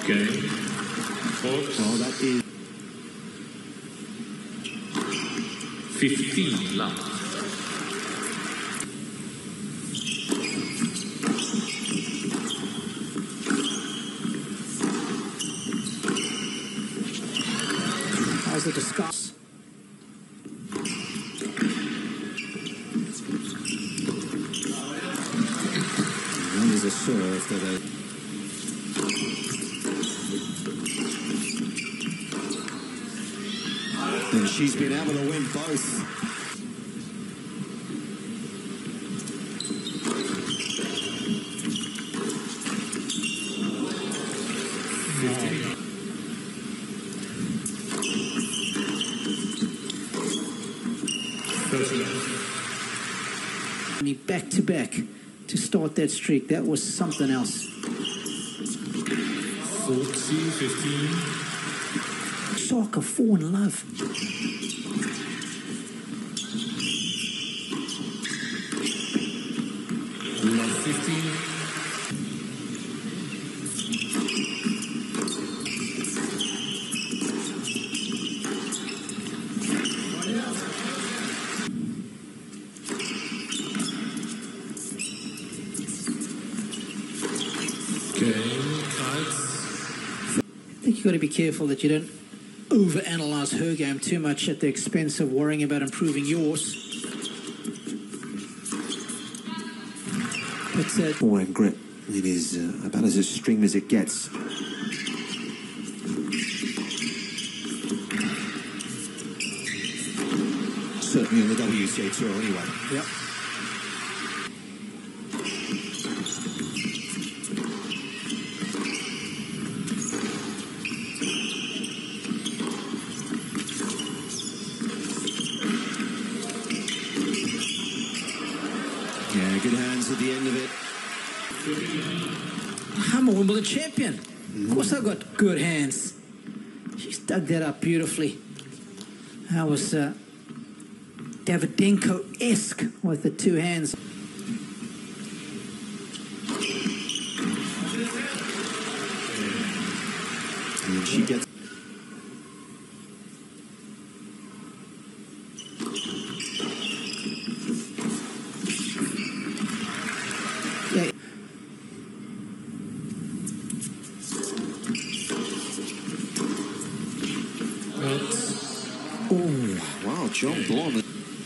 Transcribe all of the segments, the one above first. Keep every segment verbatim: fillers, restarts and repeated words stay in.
Okay. Fox. Oh, that is fifteen love. How's the discuss? One is a serve that a and she's been able to win both. Back to back to start that streak. That was something else. fourteen, fifteen. Soccer, fall in love. Love fifteen. Okay, kites. I think you've got to be careful that you don't overanalyze her game too much at the expense of worrying about improving yours. But uh, Ball and grip. It is uh, about as extreme as it gets. Certainly on the W T A Tour anyway. yep. Yeah, good hands at the end of it. I'm a Wimbledon champion. Of course I've got good hands. She's dug that up beautifully. That was uh, Davydenko-esque with the two hands. And she gets... Yeah. Oh, wow, John Blom.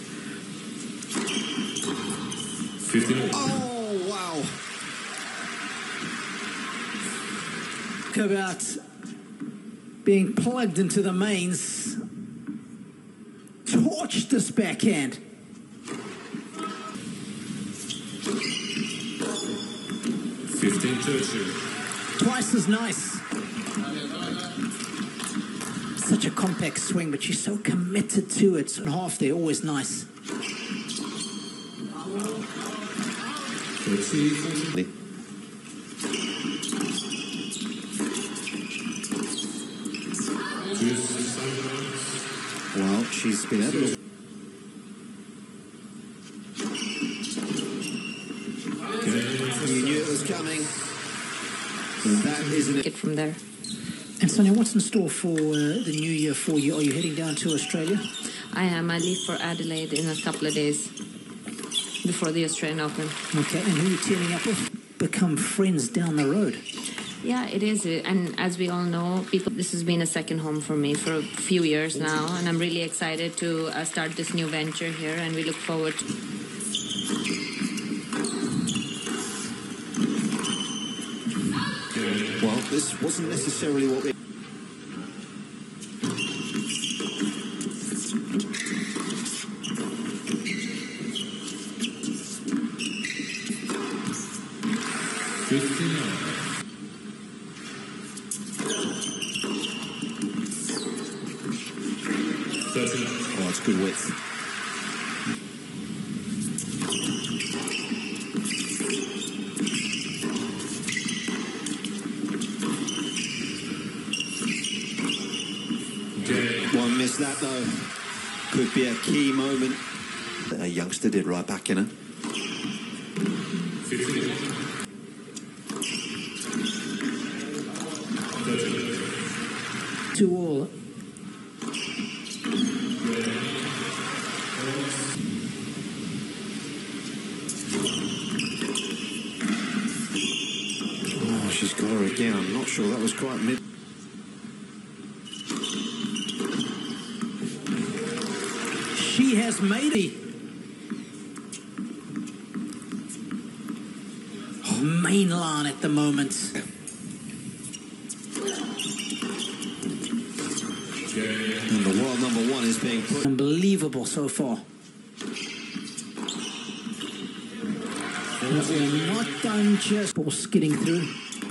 fifteen. Oh, wow. Talk about being plugged into the mains. Torched this backhand. fifteen, thirty. Twice as nice. Such a compact swing, but she's so committed to it. So half there, always nice. thirty, forty. Well, she's been able to... You knew it was coming. And that isn't it. Get from there. And Sonia, what's in store for uh, the new year for you? Are you heading down to Australia? I am. I leave for Adelaide in a couple of days before the Australian Open. Okay, and who are you teaming up with? Become friends down the road. Yeah, it is. And as we all know, people, this has been a second home for me for a few years now. And I'm really excited to uh, start this new venture here. And we look forward to... Well, this wasn't necessarily what we... Oh, it's good width. One missed that though. Could be a key moment. A youngster did right back in her. She's got her again. I'm not sure that was quite mid. She has made it. Mainline at the moment. And the world number one is being put. Unbelievable so far. We're not done just for skidding through.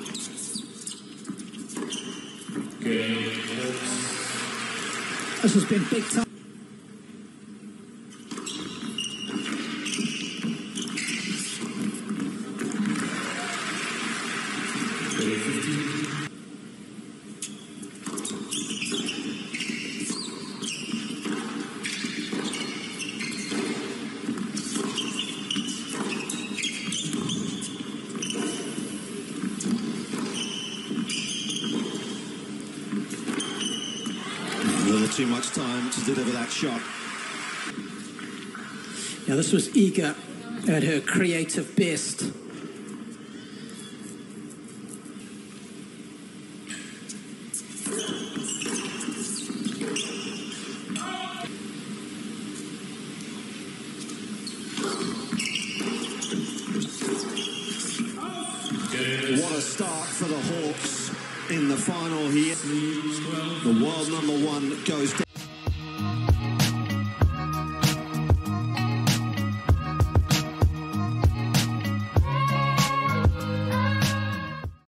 This has been big time. A little too much time to deliver that shot. Yeah, this was Iga at her creative best. What a start for the Hawks in the final here. The world number one goes down.